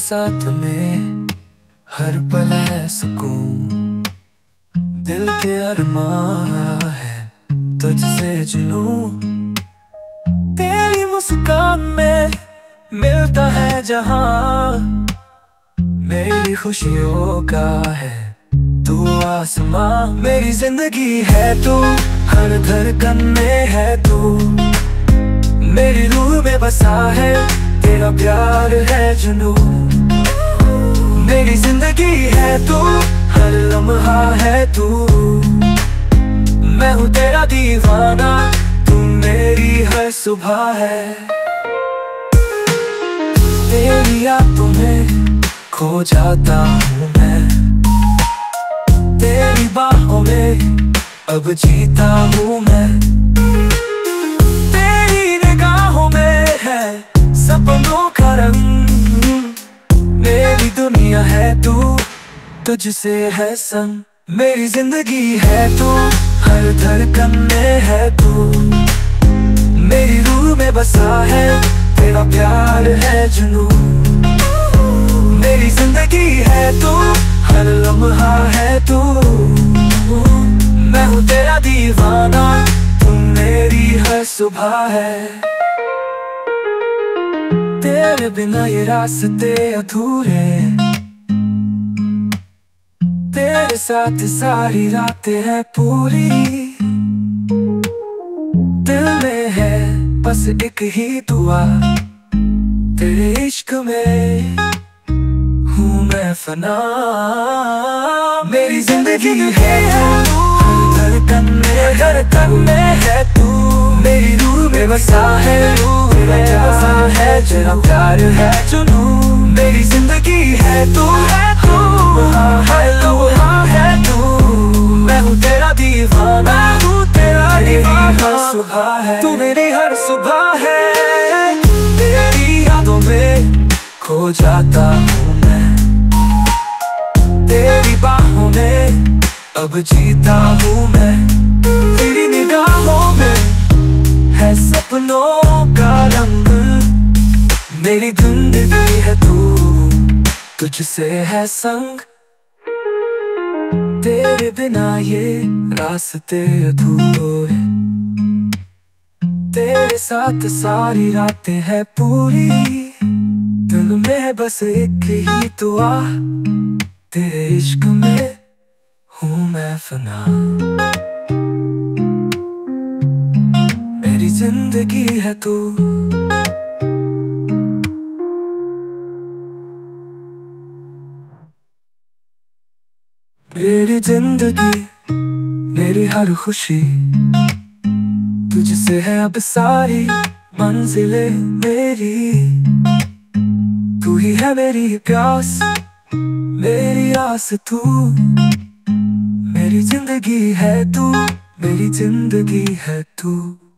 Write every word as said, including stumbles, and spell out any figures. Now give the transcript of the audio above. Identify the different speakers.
Speaker 1: साथ में हर पल है सुकून। दिल के अरमान है तुझसे जुनूं। तेरी मुस्कान में मिलता है जहां। मेरी खुशियों का है तू आसमां। मेरी जिंदगी है तू, हर धड़कन में है तू। मेरी रूह में बसा है तेरा प्यार है जुनून। मेरी जिंदगी है तू, हर लम्हा है तू। मैं हूँ तेरा दीवाना, तू मेरी हर सुबह है। तेरी यादों में खो जाता हूँ मैं। तेरी बाहों में अब जीता हूँ मैं। तेरी निगाहों में है सपनों का रंग। मेरी दुनिया है तू, तुझसे है संग। मेरी जिंदगी है तू, हर धड़कन में है तू। मेरी रूह में बसा है तेरा प्यार है जुनून। मेरी जिंदगी है तू, हर लम्हा है तू। मैं हूँ तेरा दीवाना, तू मेरी हर सुबह है। तेरे बिना ये रास्ते अधूरे। तेरे साथ सारी रातें हैं पूरी। दिल में है बस एक ही दुआ, तेरे इश्क में हूँ मैं फना। मेरी जिंदगी है तू, हर धड़कन में धड़कन में है तू। मेरी रूह में बसा है रूह में बसा है तेरा प्यार है जुनून। मेरी जिंदगी है तू, है तू, है तू, है तू। मैं हूँ तेरा दीवाना, तू तेरा दीवाना। हर सुबह है तू मेरी हर सुबह है। तेरी यादों में खो जाता हूँ मैं। तेरी बाहों में अब जीता हूँ मैं। तेरी निगाहों में है सपनों का रंग। मेरी जिंदगी है तू, तुझसे है संग। तेरे बिना ये रास्ते अधूरे। तेरे साथ सारी रातें हैं पूरी। दिल में बस एक ही दुआ, तेरे इश्क में हूँ मैं फना। मेरी जिंदगी है तू। मेरी जिंदगी, मेरी हर खुशी। तुझसे है अब सारी मंजिलें मेरी। तू ही है मेरी प्यास, मेरी आस तू। मेरी जिंदगी है तू, मेरी जिंदगी है तू।